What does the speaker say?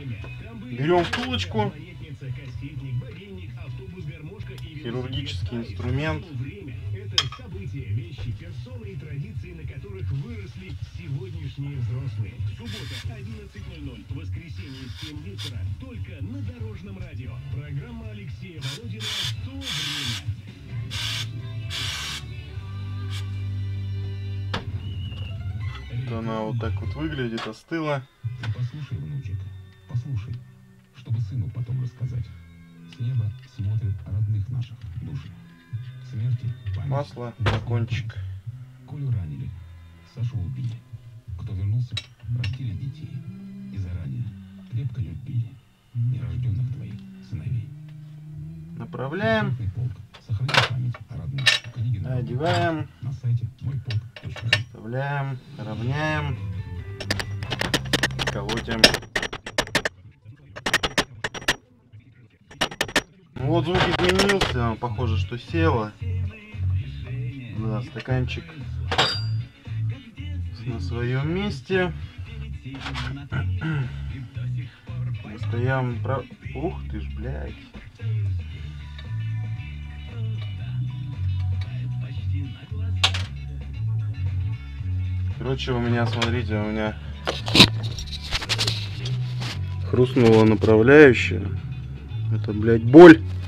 Берем втулочку, хирургический инструмент. Это события, вещи, персоны и традиции, на которых выросли сегодняшние взрослые. Суббота, 11:00, воскресенье, 7 вечера, только на Дорожном радио. Программа Алексея Володина «То время». Вот она вот так вот выглядит, остыла. Послушай, внучек, послушай, чтобы сыну потом рассказать. С неба смотрят родных наших души. Смерти, память, Масло, флакончик. Колю ранили, Сашу убили. Кто вернулся, простили детей. И заранее крепко любили нерожденных твоих сыновей. Направляем. Посмертный полк. Сохрани память о родных. Книги Одеваем. на сайте мойполк.ру. Вставляем, равняем, колотим. Ну вот звук изменился, похоже, что село. Да, стаканчик на своем месте. Стоям. Ух ты ж, блядь. Короче, у меня, смотрите, у меня хрустнула направляющая. Это, блядь, боль.